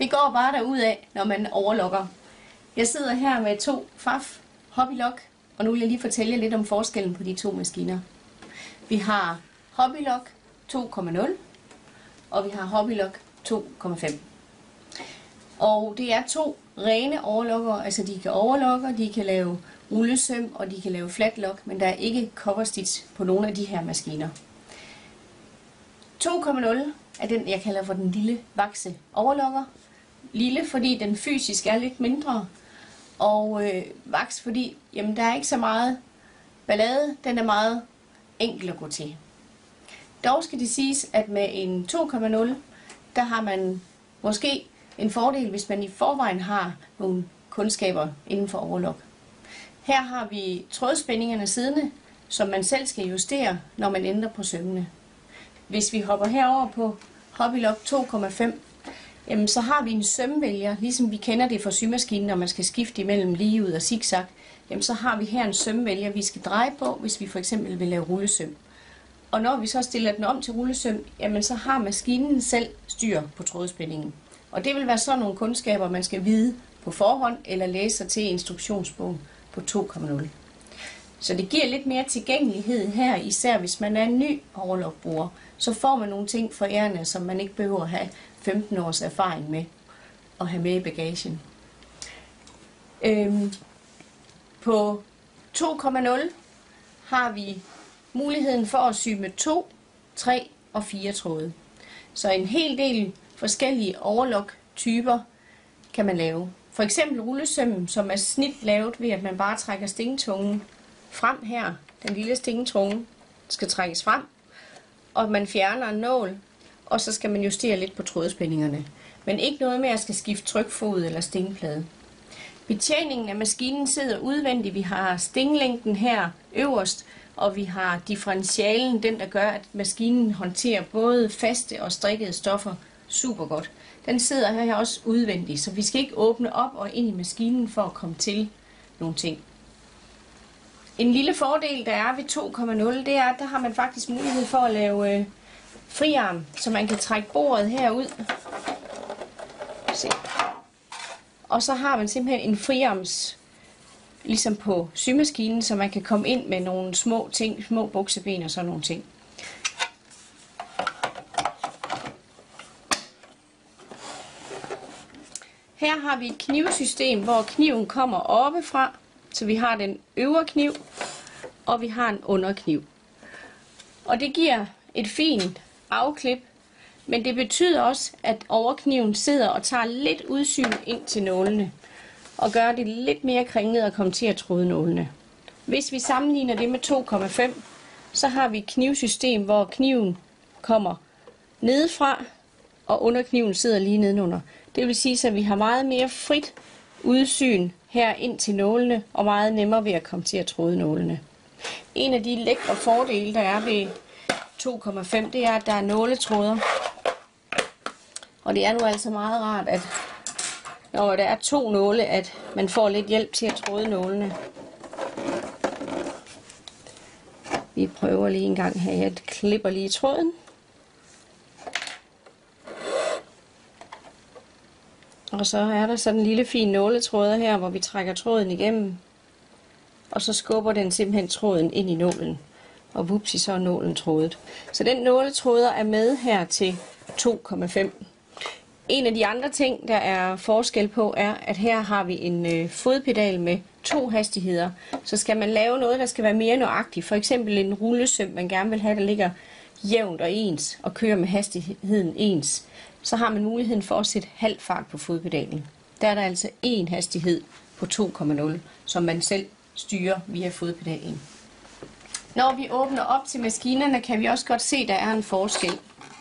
Det går bare derudad, når man overlokker. Jeg sidder her med 2 Pfaff Hobbylock, og nu vil jeg lige fortælle jer lidt om forskellen på de 2 maskiner. Vi har Hobbylock 2.0, og vi har Hobbylock 2.5. Og det er 2 rene overlokker, altså de kan overlokke, de kan lave rullesøm, og de kan lave flatlock, men der er ikke cover stitch på nogle af de her maskiner. 2.0 er den, jeg kalder for den lille vakse overlokker. Lille, fordi den fysisk er lidt mindre, og vaks, fordi jamen, der er ikke så meget ballade, den er meget enkel at gå til. Dog skal det siges, at med en 2.0, der har man måske en fordel, hvis man i forvejen har nogle kundskaber inden for overlok. Her har vi trådspændingerne siddende, som man selv skal justere, når man ændrer på sømmene. Hvis vi hopper herover på Hobbylock 2.5, jamen så har vi en sømvælger, ligesom vi kender det fra symaskinen, når man skal skifte imellem ligeud og zigzag. Jamen så har vi her en sømvælger, vi skal dreje på, hvis vi for eksempel vil lave rullesøm. Og når vi så stiller den om til rullesøm, jamen så har maskinen selv styr på trådspændingen. Og det vil være sådan nogle kundskaber, man skal vide på forhånd eller læse sig til instruktionsbogen på 2.0. Så det giver lidt mere tilgængelighed her, især hvis man er en ny overlockbruger. Så får man nogle ting for ærende, som man ikke behøver at have 15 års erfaring med at have med i bagagen. På 2.0 har vi muligheden for at sy med 2, 3 og 4 tråde. Så en hel del forskellige overlock-typer kan man lave. For eksempel rullesømmen, som er snit lavet ved, at man bare trækker stingetungen frem her. Den lille stingetunge skal trækkes frem, og man fjerner en nål, og så skal man justere lidt på trådspændingerne. Men ikke noget med at skal skifte trykfod eller stingplade. Betjeningen af maskinen sidder udvendigt. Vi har stinglængden her øverst, og vi har differentialen, den der gør, at maskinen håndterer både faste og strikkede stoffer super godt. Den sidder her også udvendigt, så vi skal ikke åbne op og ind i maskinen for at komme til nogle ting. En lille fordel, der er ved 2.0, det er, at der har man faktisk mulighed for at lave friarm, så man kan trække bordet herud. Se. Og så har man simpelthen en friarms, ligesom på symaskinen, så man kan komme ind med nogle små ting, små bukseben og sådan nogle ting. Her har vi et knivsystem, hvor kniven kommer oppefra, så vi har den øvre kniv, og vi har en underkniv. Og det giver et fint afklip, men det betyder også, at overkniven sidder og tager lidt udsyn ind til nålene, og gør det lidt mere kringlet at komme til at tråde nålene. Hvis vi sammenligner det med 2.5, så har vi et knivsystem, hvor kniven kommer nedefra, og underkniven sidder lige nedenunder. Det vil sige, at vi har meget mere frit udsyn her ind til nålene, og meget nemmere ved at komme til at tråde nålene. En af de lækre fordele, der er ved 2.5, det er, at der er nåletråder. Og det er nu altså meget rart, at når der er 2 nåle, at man får lidt hjælp til at tråde nålene. Vi prøver lige en gang her. Jeg klipper lige tråden. Og så er der sådan en lille fin nåletråder her, hvor vi trækker tråden igennem. Og så skubber den simpelthen tråden ind i nålen. Og vupsi, så er nålen trådet. Så den nåletråder er med her til 2.5. En af de andre ting, der er forskel på, er, at her har vi en fodpedal med 2 hastigheder. Så skal man lave noget, der skal være mere nøjagtigt, for eksempel en rullesøm, man gerne vil have, der ligger jævnt og ens, og kører med hastigheden ens, så har man muligheden for at sætte halv fart på fodpedalen. Der er der altså en hastighed på 2.0, som man selv styrer via fodpedalen. Når vi åbner op til maskinerne, kan vi også godt se, at der er en forskel.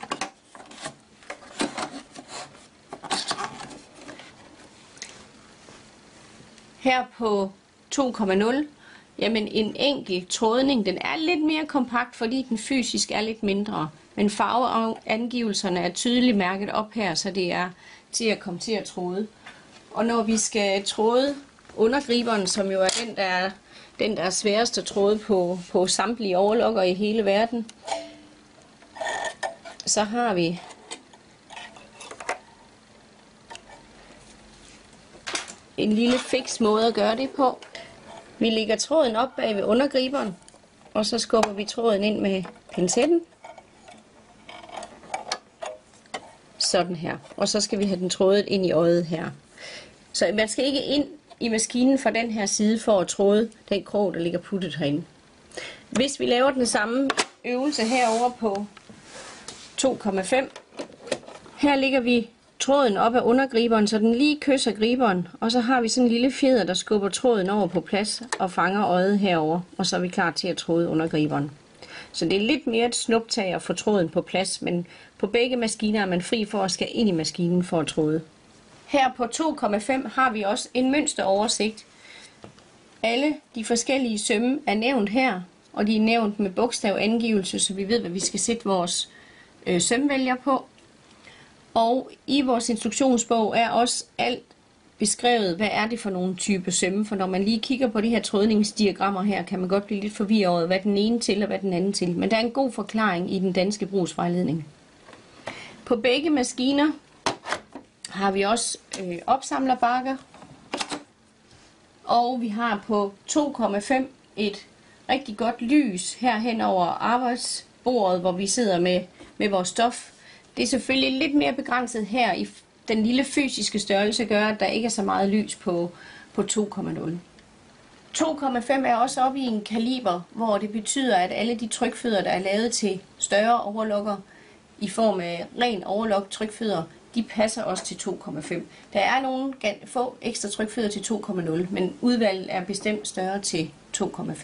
Her på 2.0, jamen en enkelt trådning, den er lidt mere kompakt, fordi den fysisk er lidt mindre. Men farveangivelserne er tydeligt mærket op her, så det er til at komme til at tråde. Og når vi skal tråde undergriberen, som jo er den, der er sværest at tråde på samtlige overlokker i hele verden, så har vi en lille fiks måde at gøre det på. Vi lægger tråden op bag ved undergriberen, og så skubber vi tråden ind med pincetten. Sådan her. Og så skal vi have den trådet ind i øjet her. Så man skal ikke ind i maskinen fra den her side for at tråde den krog, der ligger puttet herinde. Hvis vi laver den samme øvelse herover på 2,5. Her lægger vi tråden op af undergriberen, så den lige kysser griberen. Og så har vi sådan en lille fjeder, der skubber tråden over på plads og fanger øjet herover. Og så er vi klar til at tråde undergriberen. Så det er lidt mere et snuptag at få tråden på plads, men på begge maskiner er man fri for at skal ind i maskinen for at tråde. Her på 2,5 har vi også en mønsteroversigt. Alle de forskellige sømme er nævnt her, og de er nævnt med bogstavangivelse, så vi ved, hvad vi skal sætte vores sømvælger på. Og i vores instruktionsbog er også alt beskrevet, hvad er det for nogle type sømme, for når man lige kigger på de her trådningsdiagrammer her, kan man godt blive lidt forvirret over, hvad den ene til og hvad den anden til. Men der er en god forklaring i den danske brugsvejledning. På begge maskiner har vi også opsamlerbakker, og vi har på 2,5 et rigtig godt lys herhen over arbejdsbordet, hvor vi sidder med vores stof. Det er selvfølgelig lidt mere begrænset her i den lille fysiske størrelse, gør, at der ikke er så meget lys på 2,0. 2,5 er også oppe i en kaliber, hvor det betyder, at alle de trykfødder, der er lavet til større overlokker i form af ren overlok trykfødder, de passer også til 2,5. Der er nogle få ekstra trykfødder til 2,0, men udvalget er bestemt større til 2,5.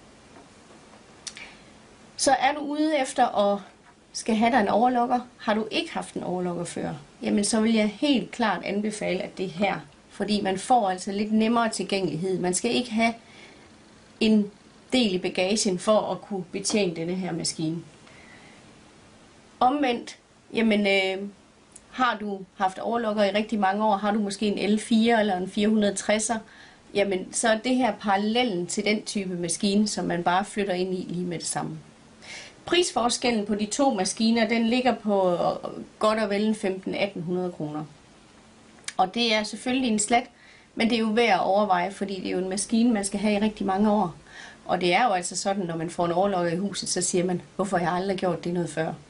Så er du ude efter at skal have dig en overlokker, har du ikke haft en overlokker før, jamen så vil jeg helt klart anbefale, at det er her. Fordi man får altså lidt nemmere tilgængelighed. Man skal ikke have en del i bagagen for at kunne betjene denne her maskine. Omvendt, jamen har du haft overlokker i rigtig mange år, har du måske en L4 eller en 460'er, jamen så er det her parallellen til den type maskine, som man bare flytter ind i lige med det samme. Prisforskellen på de to maskiner, den ligger på godt og vel 1.500-1.800 kroner. Og det er selvfølgelig en slat, men det er jo værd at overveje, fordi det er jo en maskine, man skal have i rigtig mange år. Og det er jo altså sådan, når man får en overlokker i huset, så siger man, hvorfor har jeg aldrig gjort det noget før?